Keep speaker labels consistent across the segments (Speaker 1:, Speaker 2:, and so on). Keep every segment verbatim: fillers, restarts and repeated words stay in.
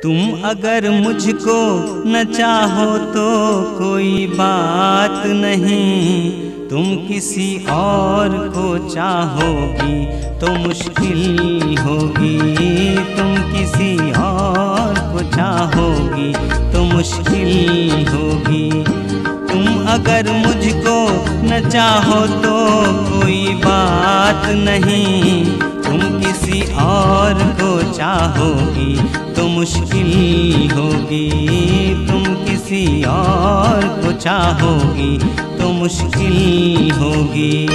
Speaker 1: तुम अगर मुझको न चाहो तो कोई बात नहीं, तुम किसी और को चाहोगी तो मुश्किल होगी। तुम किसी और को चाहोगी तो मुश्किल होगी। तुम अगर मुझको न चाहो तो कोई बात नहीं, तुम किसी और को चाहोगी तो मुश्किल होगी। तुम किसी और को चाहोगी तो मुश्किल होगी।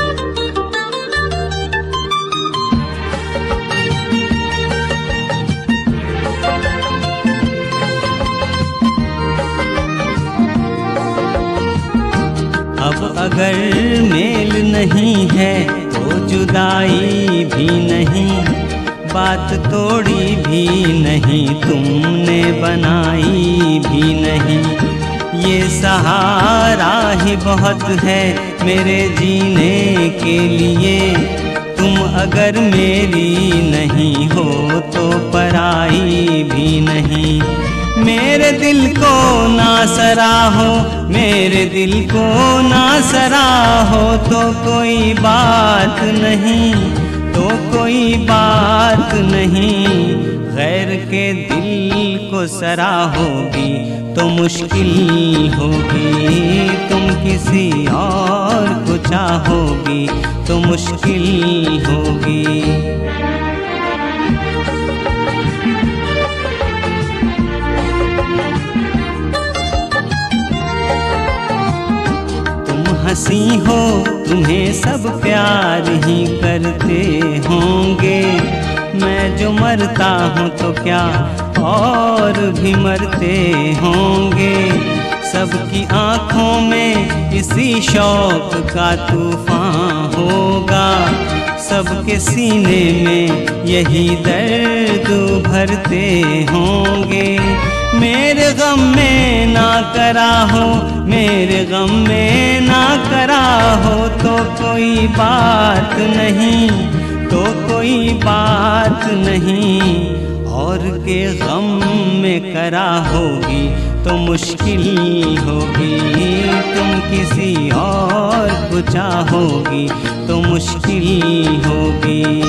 Speaker 1: अब अगर मेल नहीं है तो जुदाई भी नहीं, बात तोड़ी भी नहीं, तुमने बनाई भी नहीं। ये सहारा ही बहुत है मेरे जीने के लिए, तुम अगर मेरी नहीं हो तो पराई भी नहीं। मेरे दिल को ना सराहो, मेरे दिल को ना सराहो तो कोई बात नहीं, तो कोई बात नहीं। गैर के दिल को सराहोगी तो मुश्किल होगी। तुम किसी और को चाहोगी तो मुश्किल होगी। हंसी हो तुम्हें सब प्यार ही करते होंगे, मैं जो मरता हूँ तो क्या और भी मरते होंगे। सबकी आँखों में इसी शौक का तूफान होगा, सबके सीने में यही दर्द भरते होंगे। मेरे गम में ना करा हो, मेरे गम में ना करा हो तो कोई बात नहीं, तो कोई बात नहीं। और के गम में करा होगी तो मुश्किल होगी। तुम किसी और को चाहोगी तो मुश्किल होगी।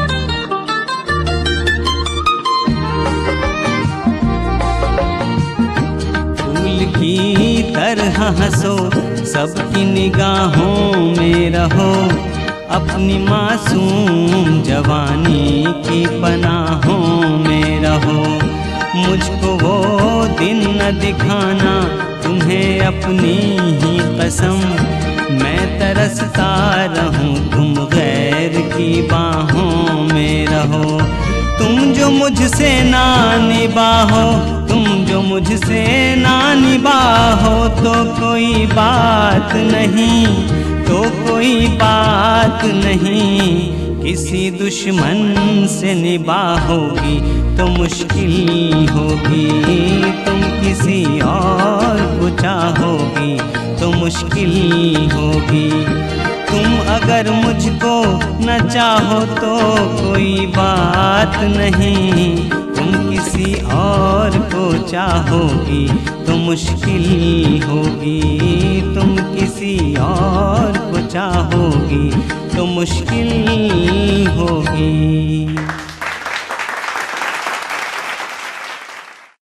Speaker 1: की तरह हंसो, सबकी निगाहों में रहो, अपनी मासूम जवानी की पनाहों में रहो। मुझको वो दिन न दिखाना तुम्हें अपनी ही कसम, मैं तरसता रहूं तुम गैर की बाहों में रहो। तुम जो मुझसे ना निभाहो, तुम जो मुझसे ना निभाहो तो कोई बात नहीं, तो कोई बात नहीं। किसी दुश्मन से निभाओगी तो मुश्किल होगी। तुम किसी और को चाहोगी तो मुश्किल होगी। तुम अगर मुझको न चाहो तो कोई बात नहीं, तुम किसी और को चाहोगी तो मुश्किल होगी। तुम किसी और को चाहोगी तो मुश्किल होगी।